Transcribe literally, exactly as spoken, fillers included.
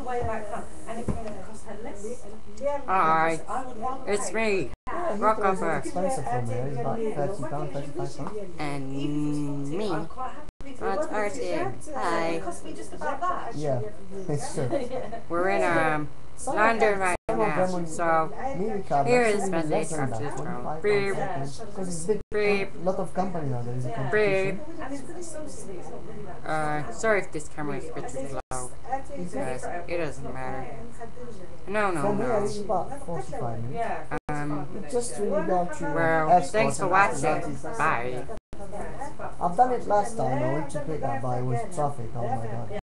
Hi, it's me, Yeah, Rockhopper, expensive for me. It's about thirty pounds, thirty-five pounds. and me, Rod Artie. Hi. Yeah, it's true. We're in um London right now, so here is the message I'm just from beep, Because it's big, beep, a lot of company now. There is a beep. competition. Uh, sorry if this camera is a bit too low, because it doesn't matter. No, no, From here, no. it's about forty-five minutes. Um, Just when you go to well, Escorts thanks for and watching. Ascot. Bye. I've done it last time. I went to pick up, but it was traffic. Oh my god.